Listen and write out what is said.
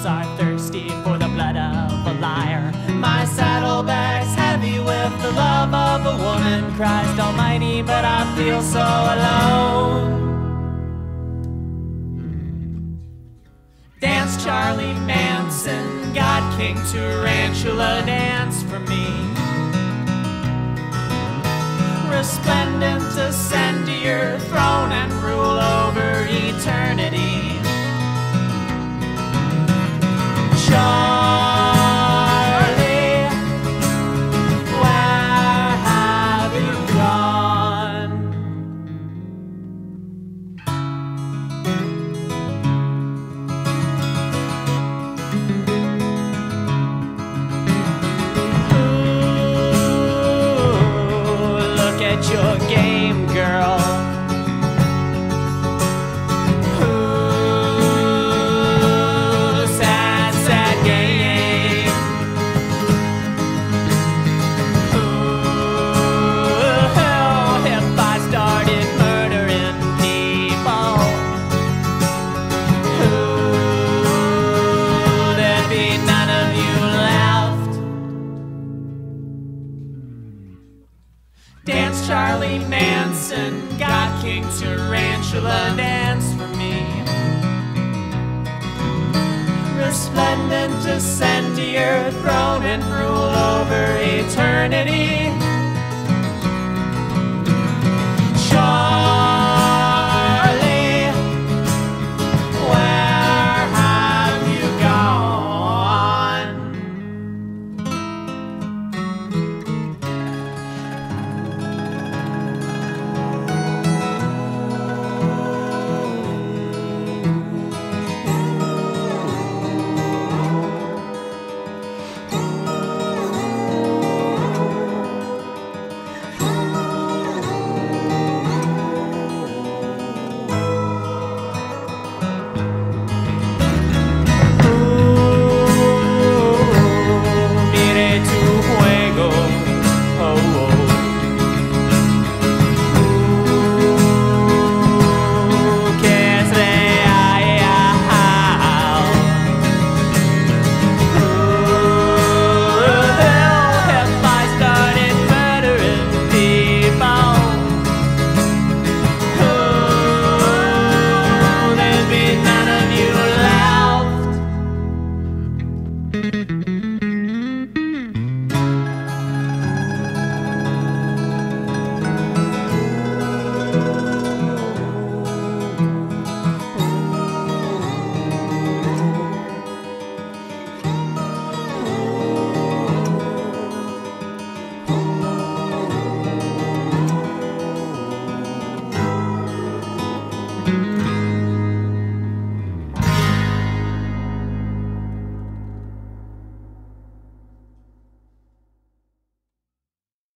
lips are thirsty for the blood of a liar. My saddlebag's heavy with the love of a woman. Christ almighty, but I feel so alone. Dance Charlie Manson, God King Tarantula, dance for me. Resplendent, ascend to your throne and rule over eternity. Charlie, where have you gone? Ooh, look at your game, girl. Dance Charlie Manson, God King Tarantula, dance for me. Resplendent, ascend to your throne and rule over eternity.